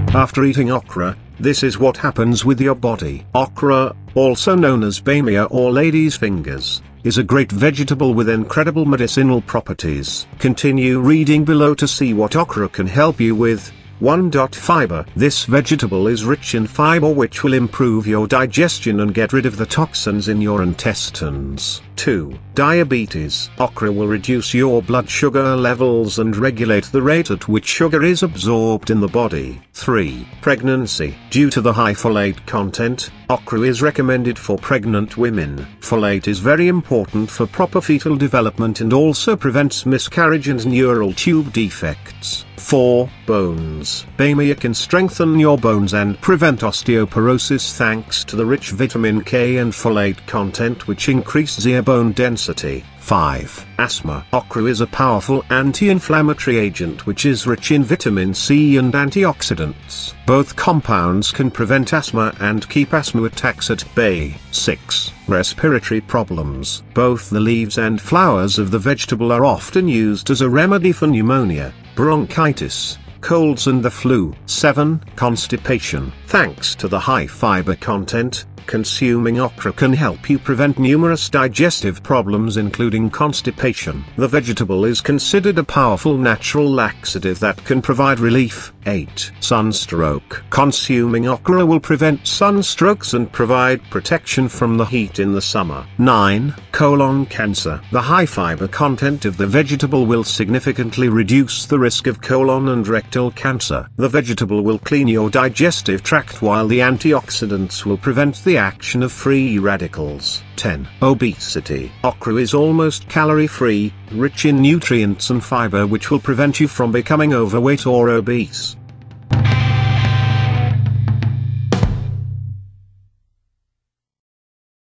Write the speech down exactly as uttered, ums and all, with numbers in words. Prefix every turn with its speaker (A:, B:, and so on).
A: After eating okra, this is what happens with your body. Okra, also known as bamia or lady's fingers, is a great vegetable with incredible medicinal properties. Continue reading below to see what okra can help you with. one. Fiber. This vegetable is rich in fiber, which will improve your digestion and get rid of the toxins in your intestines. two. Diabetes. Okra will reduce your blood sugar levels and regulate the rate at which sugar is absorbed in the body. three. Pregnancy. Due to the high folate content, okra is recommended for pregnant women. Folate is very important for proper fetal development and also prevents miscarriage and neural tube defects. four. Bones. Bamia can strengthen your bones and prevent osteoporosis thanks to the rich vitamin K and folate content, which increases ear bone density. five. Asthma. Okra is a powerful anti-inflammatory agent which is rich in vitamin C and antioxidants. Both compounds can prevent asthma and keep asthma attacks at bay. six. Respiratory problems. Both the leaves and flowers of the vegetable are often used as a remedy for pneumonia, bronchitis, colds and the flu. seven. Constipation. Thanks to the high fiber content, consuming okra can help you prevent numerous digestive problems including constipation. The vegetable is considered a powerful natural laxative that can provide relief. eight. Sunstroke. Consuming okra will prevent sunstrokes and provide protection from the heat in the summer. nine. Colon cancer. The high fiber content of the vegetable will significantly reduce the risk of colon and rectal cancer. The vegetable will clean your digestive tract while the antioxidants will prevent the action of free radicals. ten. Obesity. Okra is almost calorie-free, rich in nutrients and fiber which will prevent you from becoming overweight or obese.